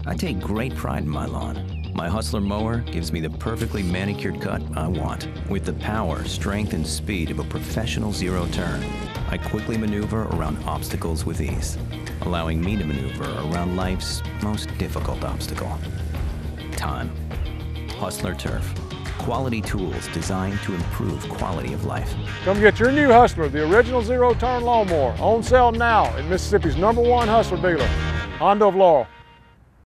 I take great pride in my lawn. My Hustler mower gives me the perfectly manicured cut I want. With the power, strength, and speed of a professional zero-turn, I quickly maneuver around obstacles with ease, allowing me to maneuver around life's most difficult obstacle: time. Hustler Turf. Quality tools designed to improve quality of life. Come get your new Hustler, the original zero-turn lawnmower, on sale now at Mississippi's #1 Hustler dealer, Honda of Laurel.